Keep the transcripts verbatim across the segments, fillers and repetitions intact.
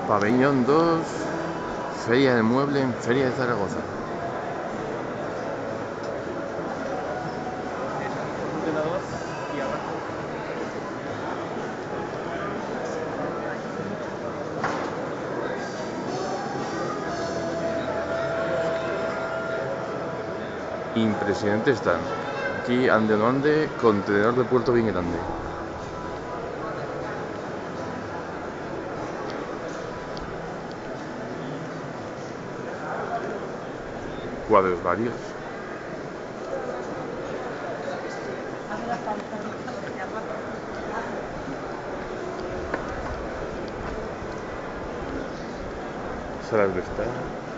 Pabellón dos, Feria del Mueble en Feria de Zaragoza. Impresionante están. Aquí ande no ande, contenedor de puerto bien grande. Cuadros varios. Salas de estar.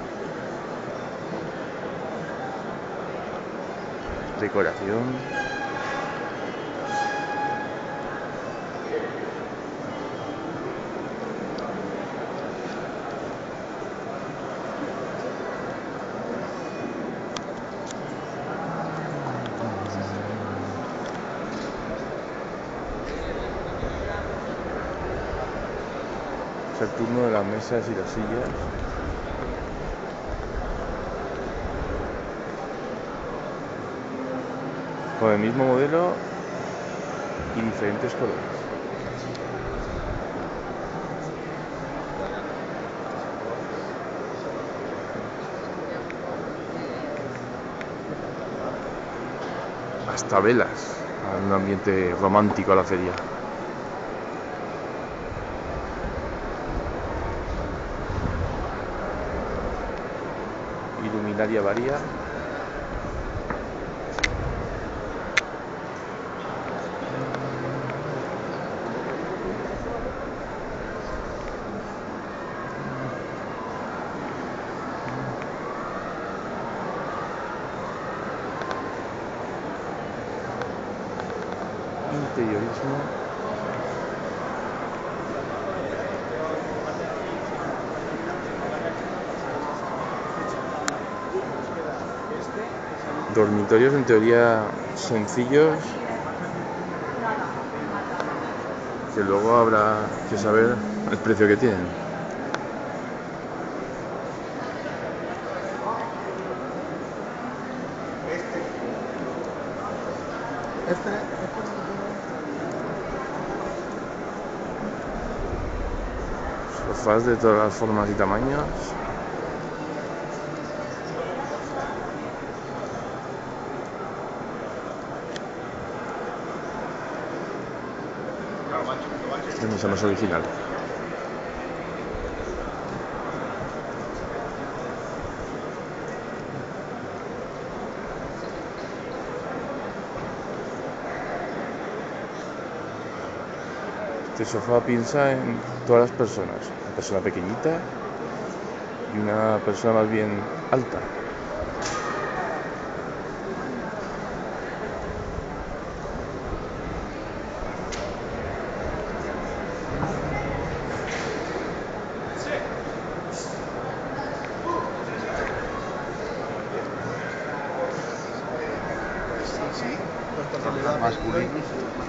Decoración. Es el turno de las mesas y las sillas. Con el mismo modelo y diferentes colores. Hasta velas, un ambiente romántico a la feria. Iluminaria varia. Interiorismo. Dormitorios en teoría sencillos, que luego habrá que saber el precio que tienen. Sofás de todas las formas y tamaños. Esta mesa más original. Este sofá piensa en todas las personas, una persona pequeñita y una persona más bien alta. Masculinos.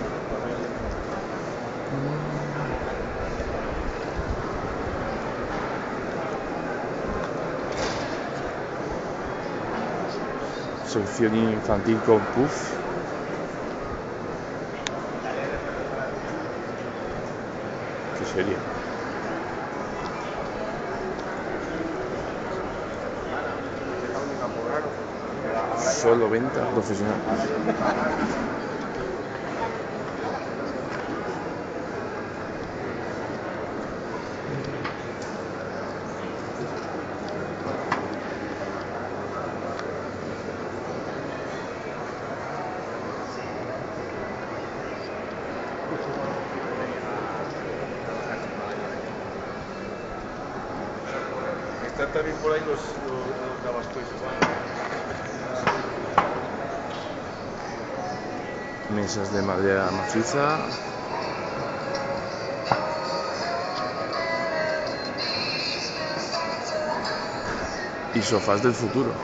Sección infantil con puff. Qué seria. Solo venta profesional. Están también por ahí los, los, los lavascuellos. Mesas de madera maciza. Y sofás del futuro.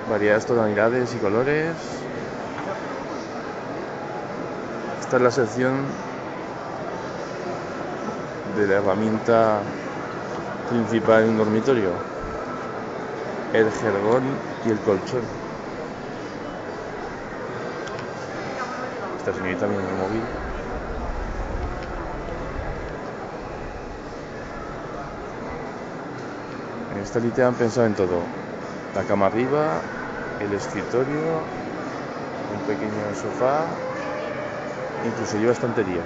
variadas tonalidades y colores. Esta es la sección de la herramienta principal en un dormitorio: el jergón y el colchón. Esta señorita viene en el móvil. En esta litera han pensado en todo: la cama arriba, el escritorio, un pequeño sofá, incluso lleva estanterías.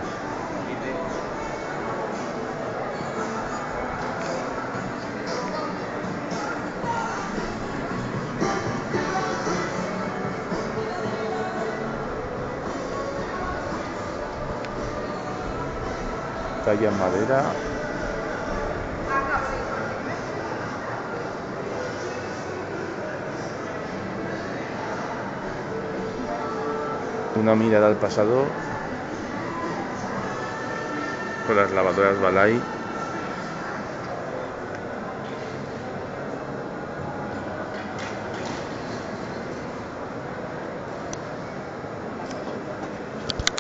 Talla en madera. Una mirada al pasado con las lavadoras Balay.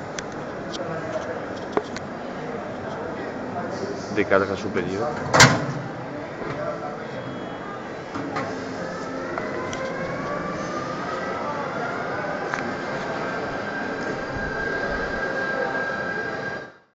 De carga superior.